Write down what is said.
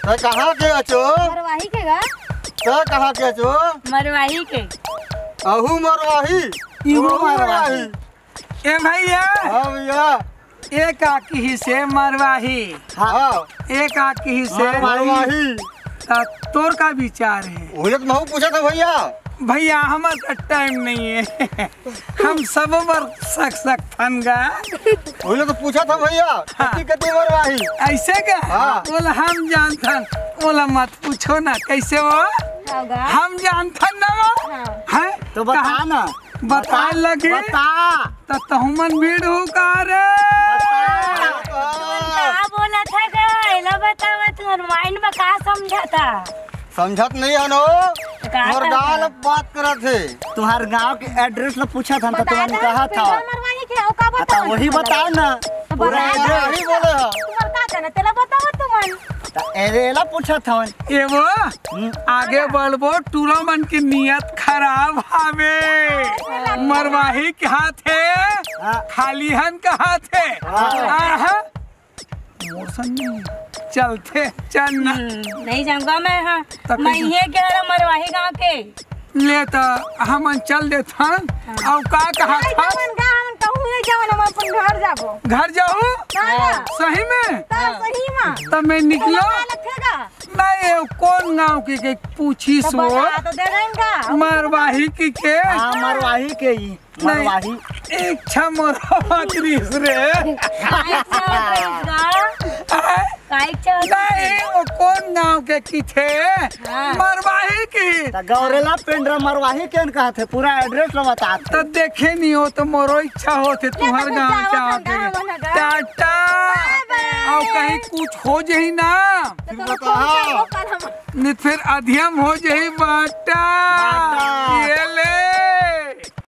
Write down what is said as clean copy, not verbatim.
तो कहाँ के अचो? मरवाही के गा? तो कहाँ के अचो? मरवाही के। अहू मरवाही? इहू मरवाही। ए भैया हाँ भैया। एक आकी ही से मरवाही, हाँ एक आकी ही से मरवाही। तोर का विचार है? वही तो मैं पूछा था भैया। भैया हमारा टाइम नहीं है हम सब पर सक थनगा। वही तो पूछा था भैया। कती कती मरवाही? ऐसे का? हाँ। बोला हम जानथन, बोला मत पूछो ना कैसे वो हम जानथन ना वो है तो बता ना, बता लगे बता तो तहुमन भीड़ हो का रे। क्या बोला था गा? बतावा तुम्हारे माइंड में क्या समझा था? समझत नहीं है नो। और गाल बात करा थे। तुम्हारे गांव के एड्रेस ला पूछा था तो तुमने कहा था। मरवाही के औका बता। वही बताओ ना। पूरा वही बोले है। तुम्हारे का जाना तेला बतावा तुमन। एरेला पूछा था। ये वो आगे बढ़बो टूरा मन की नियत खराब हावे। मरवाही के हाथ है, खाली हन का हाथ है। मोरसन नहीं चलते चल ना। नहीं जाऊंगा मैं। हाँ मैं ये कह रहा मरवाही गांव के ले तो हम चल देता और का कहा था? हम अपन घर जाबो। घर जाऊँ सही में? सही में तब मैं निकलो नहीं। कौन गांव की पूछी सो? तो दे देंगे मरवाही की के? हाँ मरवाही के ही मरवाही। इच्छा मरवाही रे नहीं वो कौन गांव के की थे? मरवाही की। गौरेला पेंड्रा मरवाही के कहा थे। पूरा एड्रेस ला बता। तो देखे नहीं हो तो मोरो इच्छा होते तुम्हार गांव के आके टाटा और कहीं कुछ हो जाही ना नहीं फिर अधियम हो जाही बाटा।